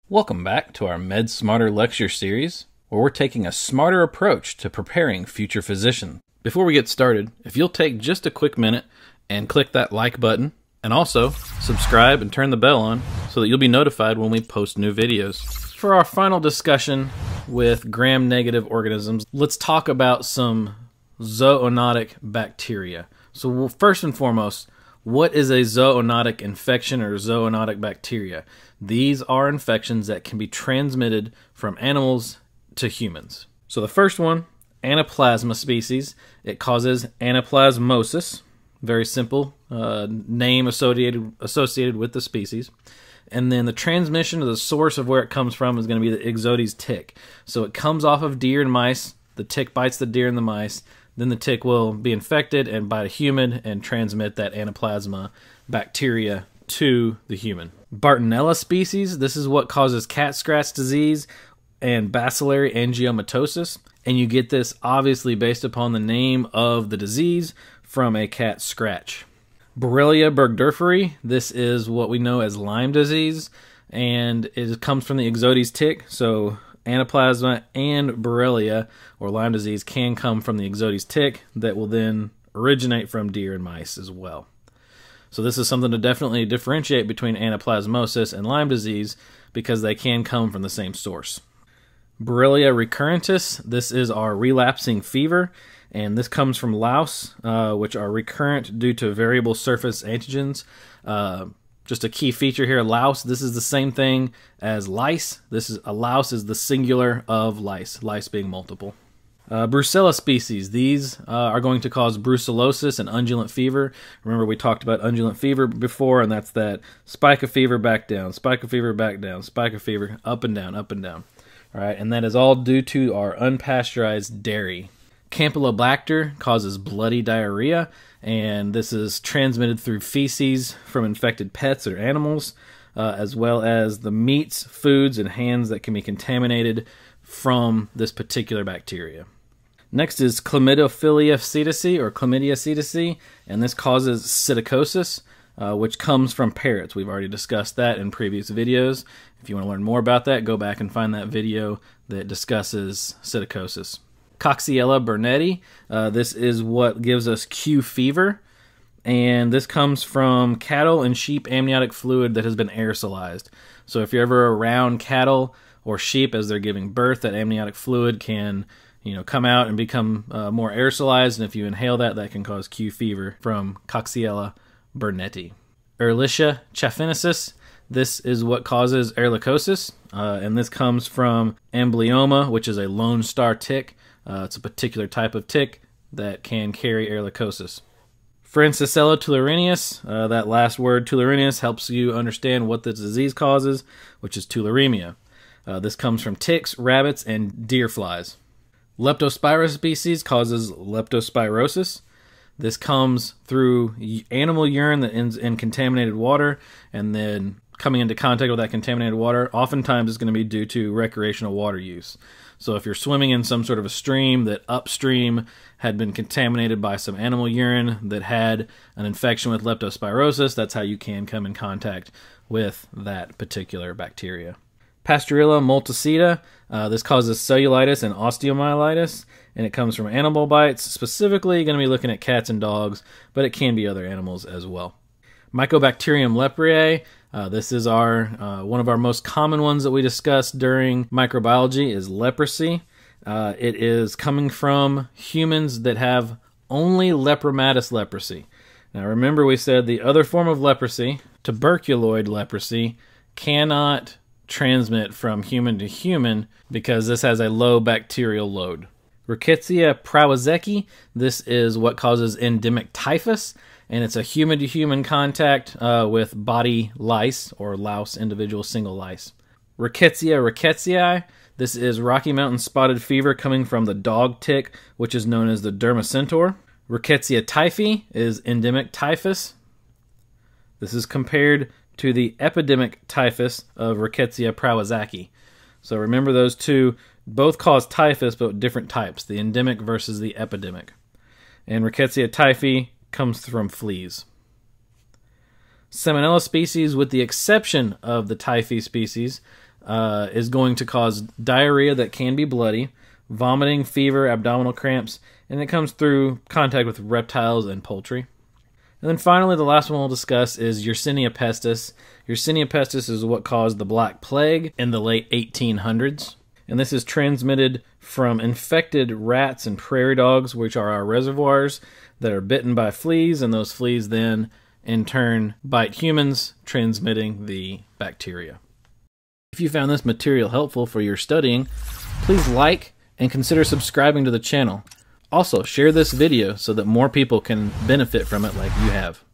Welcome back to our Med Smarter lecture series, where we're taking a smarter approach to preparing future physicians. Before we get started, if you'll take just a quick minute and click that like button, and also subscribe and turn the bell on so that you'll be notified when we post new videos. For our final discussion with gram-negative organisms, let's talk about some zoonotic bacteria. So first and foremost, what is a zoonotic infection or zoonotic bacteria? These are infections that can be transmitted from animals to humans. So the first one, Anaplasma species, it causes anaplasmosis. Very simple name associated with the species. And then the transmission of the source of where it comes from is going to be the Ixodes tick. So it comes off of deer and mice. The tick bites the deer and the mice. Then the tick will be infected and bite a human and transmit that anaplasma bacteria to the human. Bartonella species, this is what causes cat scratch disease and bacillary angiomatosis. And you get this obviously based upon the name of the disease from a cat scratch. Borrelia burgdorferi, this is what we know as Lyme disease, and it comes from the Ixodes tick. So anaplasma and Borrelia or Lyme disease can come from the Ixodes tick that will then originate from deer and mice as well. So this is something to definitely differentiate between anaplasmosis and Lyme disease because they can come from the same source. Borrelia recurrentis, this is our relapsing fever, and this comes from louse, which are recurrent due to variable surface antigens. Just a key feature here, louse, this is the same thing as lice. A louse is the singular of lice, lice being multiple. Brucella species, these are going to cause brucellosis and undulant fever. Remember we talked about undulant fever before, and that's that spike of fever back down, spike of fever back down, spike of fever up and down, up and down. All right, and that is all due to our unpasteurized dairy. Campylobacter causes bloody diarrhea, and this is transmitted through feces from infected pets or animals, as well as the meats, foods, and hands that can be contaminated from this particular bacteria. Next is Chlamydophila psittaci or Chlamydia psittaci, and this causes psittacosis, which comes from parrots. We've already discussed that in previous videos. If you want to learn more about that, go back and find that video that discusses psittacosis. Coxiella burnetii, this is what gives us Q fever, and this comes from cattle and sheep amniotic fluid that has been aerosolized. So if you're ever around cattle or sheep as they're giving birth, that amniotic fluid can come out and become more aerosolized, and if you inhale that, that can cause Q fever from Coxiella burnetii. Ehrlichia chaffinensis, this is what causes ehrlichiosis, and this comes from amblyomma, which is a lone star tick. It's a particular type of tick that can carry ehrlichiosis. Francisella tularensis, that last word tularensis helps you understand what the disease causes, which is tularemia. This comes from ticks, rabbits, and deer flies. Leptospira species causes leptospirosis. This comes through animal urine that ends in contaminated water, and then coming into contact with that contaminated water, oftentimes is going to be due to recreational water use. So if you're swimming in some sort of a stream that upstream had been contaminated by some animal urine that had an infection with leptospirosis, that's how you can come in contact with that particular bacteria. Pasteurella multicida, this causes cellulitis and osteomyelitis, and it comes from animal bites. Specifically, going to be looking at cats and dogs, but it can be other animals as well. Mycobacterium leprae, this is our one of our most common ones that we discussed during microbiology is leprosy. It is coming from humans that have only lepromatous leprosy. Now remember we said the other form of leprosy, tuberculoid leprosy, cannot transmit from human to human because this has a low bacterial load. Rickettsia prowazekii, this is what causes endemic typhus, and it's a human-to-human contact with body lice or louse, individual single lice. Rickettsia rickettsii, this is Rocky Mountain spotted fever coming from the dog tick, which is known as the dermacentor. Rickettsia typhi is endemic typhus. This is compared to the epidemic typhus of Rickettsia prowazekii. So remember those two both cause typhus, but different types, the endemic versus the epidemic. And Rickettsia typhi comes from fleas. Salmonella species, with the exception of the typhi species, is going to cause diarrhea that can be bloody, vomiting, fever, abdominal cramps, and it comes through contact with reptiles and poultry. And then finally, the last one we'll discuss is Yersinia pestis. Yersinia pestis is what caused the Black Plague in the late 1800s. And this is transmitted from infected rats and prairie dogs, which are our reservoirs, that are bitten by fleas, and those fleas then, in turn, bite humans, transmitting the bacteria. If you found this material helpful for your studying, please like and consider subscribing to the channel. Also, share this video so that more people can benefit from it like you have.